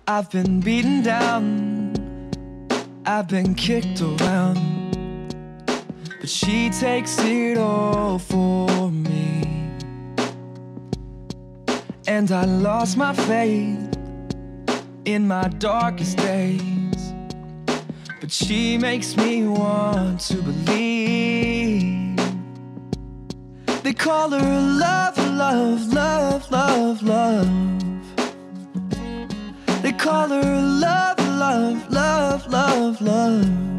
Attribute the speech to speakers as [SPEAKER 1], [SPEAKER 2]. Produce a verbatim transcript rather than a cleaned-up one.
[SPEAKER 1] I've been beaten down, I've been kicked around, but she takes it all for me. And I lost my faith in my darkest days, but she makes me want to believe. They call her love, love, love, love, love. They call her love, love, love, love, love.